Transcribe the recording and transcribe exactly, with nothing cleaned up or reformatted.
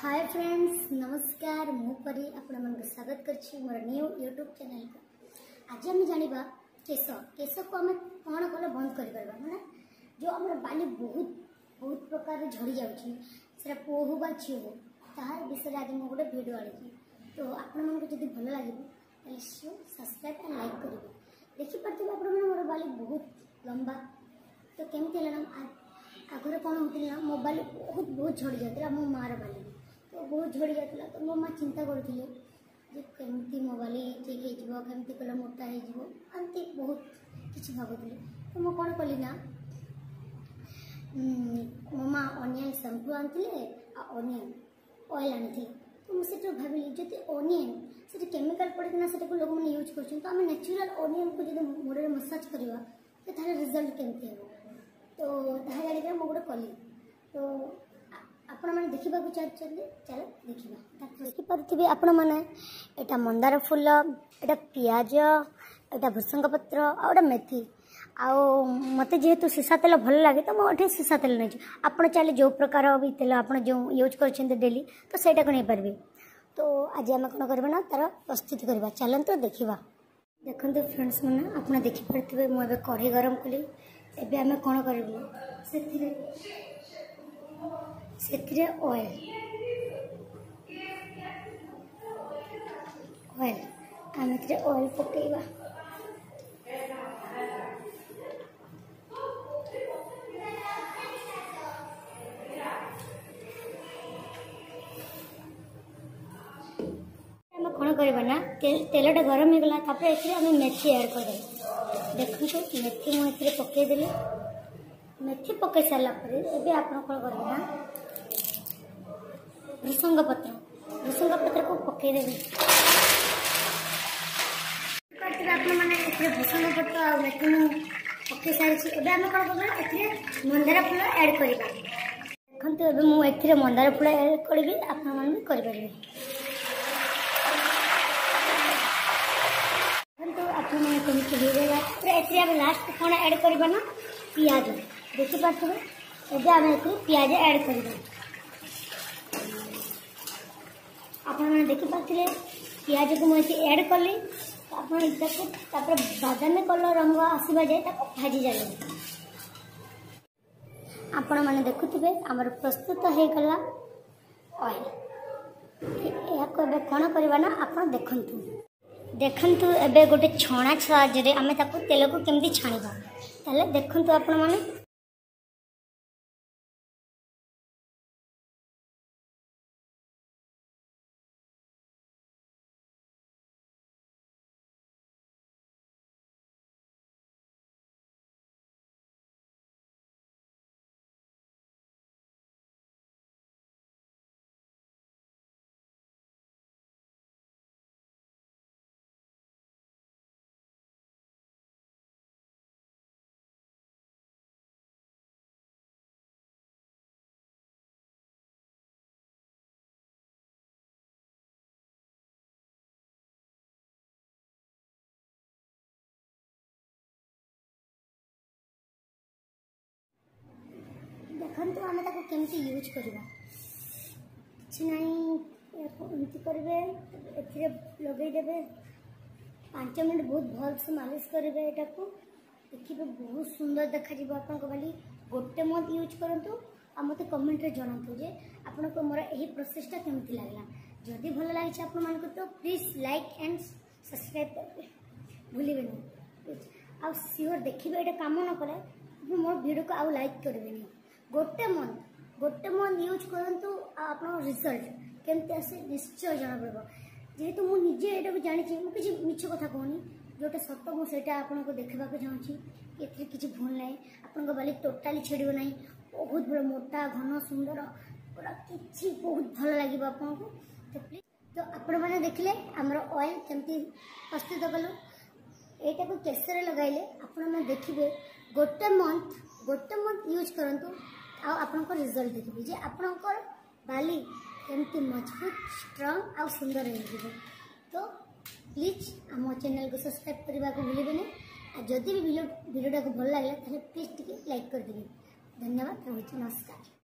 Hi friends नमस्कार मु परी आपण मन स्वागत करछि मोर न्यू यूट्यूब चैनल को। आज हम जानिबा केस केस को हम कोन कोन बंद करि परबा माने जो हमर बाली बहुत बहुत प्रकार झड़ी जाउछि सेरा पोहु बा छियो तार विषय आज मु गोटे वीडियो आछि तो आपण मन को जदी भल लागिबो ताले सब्सक्राइब एंड लाइक करिवे। देखि परथिबे आपण मन मोर बाली बहुत लंबा तो केमति लेना आगरे कौन होता मोबाइल बहुत बहुत झड़ी जाता मो मार बाली तो बहुत झड़ी जाता तो मो माँ चिंता करते कमी मोबाइल ठीक होमती कले मोटा होमती बहुत किसी भावुली तो मुझे कौन कली ना मो माँ अनियन शैम्पू आनी अनियन ऑयल आनी तो मुझे भाविली जब अनियन से केमिकल पड़ना से लोक मैंने यूज कर नेचुरल अनियन को जब मुड़े मसाज करवा तो रिजल्ट केमती हो तो जानिक मुझे गोटे कली तो आपण मैंने देखा चाहते चलो देखा देखिपे आपण मैंने यहाँ मंदार फूल यहाँ पियाज यहाँ भृसंग पत्र आउटा मेथी आउ मत जेहेतु सीसा तेल भल लगे तो मुझे सीसा तेल नहीं आप चाहे जो प्रकार भी तेल आप जो यूज कर डेली तो सहीटा को नहीं पारे तो आज आम कौन करवा तार प्रस्तुति करवा चलते देखा देखो फ्रेंड्स मैंने आप देखिपे मुझे कढ़ी गरम कली एबे आमे कौन करूँ से ऑयल ऑयल आम ऑयल पकेबा कौन करवा ना तेल तेलटा गरम हो गला तापर एथिरे आमे मेथी ऐड कर देखो मेथी मुझे पकईदेली मेथी पकई सारा पर आप कौन करना भृसंग पत्र भृसंग पत्र को पकईदेवी भृसंग पत्र आ मेथी पकई सारी आम कौन करना मंदार फूल ऐड करवा देखो मुझे मंदार फूल ऐड करी आपरे लास्ट कौन ऐड करवा ना पियाज देखिपे एबे आम पियाज ऐड करवा आपने देखिपे पियाज को मुझे ऐड कली आप बादामी कलर रंग आसवा जाए भाजी जाए आपण मैंने देखुवे आमर प्रस्तुत हो गला ऑयल या कौन करवा ना आप देखु देखंतु एबे गोटे छणा साहाय्य आम तेल को केमती छाणीबा ताले देखंतु आपण माने देखो आम केमती यूज करवा कि एमती करेंगे ए लगेदेवे पांच मिनट बहुत भल से मालिश करेंगे यहाँ को देखिए बहुत सुंदर देखा आप बाली गोटे मंथ यूज करूँ आ मत कमेंट रे जनातु जे आपको मोर यही प्रोसेसटा केमती लगला जदि भल लगी आप तो प्लीज लाइक एंड सब्सक्राइब करेंगे भूलिए नहीं आ सियोर देखिए ये कम न कले मोर वीडियो को आउ लाइक करेंगे गोटे मंथ गोटे मंथ यूज करूँ आप रिजल्ट केमती आसे निश्चय जना पड़ो जेहेतु मुझे यहाँ को जानी मुझे मिछ कथा कहनी जोटा सत मुझे आपको देखा चाहूँगी ये किसी भूल ना आपण बाली टोटाली छेड़ ना बहुत बड़ा मोटा घन सुंदर पूरा कि बहुत भल लगे आपको तो प्लीज तो आपण मैंने देखले आमर ऑयल केमती प्रस्तुत कलु यहाँ को केसरे लगाइले आपण मैंने देखिए गोटे मंथ गोटे मंथ यूज करूँ आप रिजल्ट देखिए जे आपणकर बाली केमती मजबूत स्ट्रंग आ सुंदर हो तो प्लीज आम चैनल को सब्सक्राइब करने को भूलिए नहीं जदि भी वीडियोटा को भल लगे प्लीज टी लाइक करदेवे। धन्यवाद रहुଛି नमस्कार।